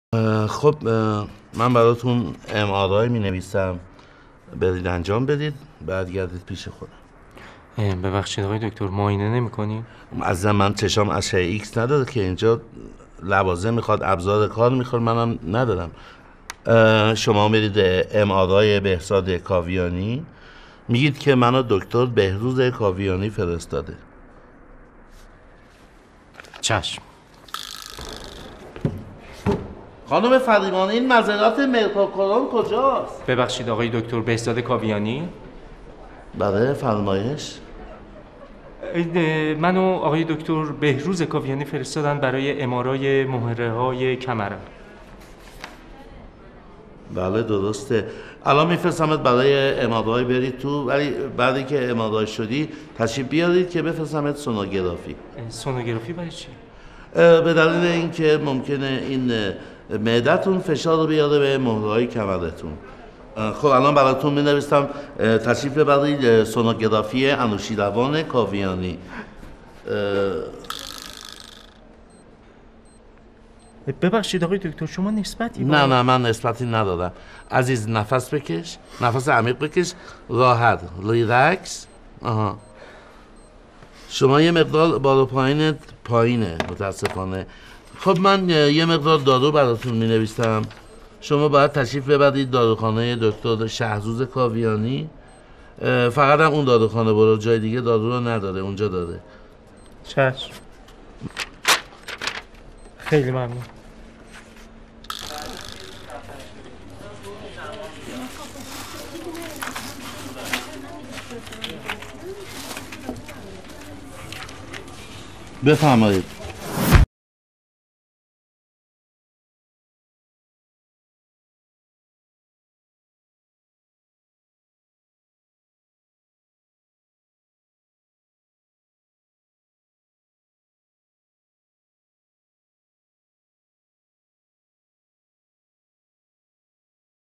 خب من براتون MRI می نویسم، برید انجام بدید، بعد گردید پیش خودم. ببخشید آقای دکتر، معاینه نمی‌کنین؟ عزیزم من چشام اشعه ایکس نداره که اینجا لوازم میخواد، ابزار کار میخواد، منم ندارم. شما میرید MRI بهزاد کاویانی، میگید که منو دکتر بهروز کاویانی فرستاده. چشم. خانم فریبان، این مزرعه مرکاکورون کجاست؟ ببخشید آقای دکتر بهزاد کاویانی؟ بله فرمایش. منو آقای دکتر بهروز کاویانی فرستادن برای امارای مهره‌های کمرم. بله درسته. الان میفرستمت برای امارای، برید تو، ولی بعدی که امارای شدی تشریف بیارید که بفرستمت سونوگرافی. سونوگرافی برای چی؟ به دلیل اینکه ممکنه این معدتون فشار رو بیاره به مهره‌های کمرتون. خب الان براتون مینویسم تشریف ببرید سونوگرافی انوشیروان کاویانی. ببخشید آقای دکتر، شما نسبتی نه من نسبتی ندارم. عزیز نفس بکش، نفس عمیق بکش، راحت، ریلکس. شما یه مقدار بالا پایینه متاسفانه. خب من یه مقدار دارو براتون می نویسم، شما باید تشریف ببرید داروخانه دکتر شهروز کاویانی. فقط هم اون داروخانه، برو جای دیگه دارو رو نداره، اونجا داره. چشم. خیلی ممنون. بفرمایید.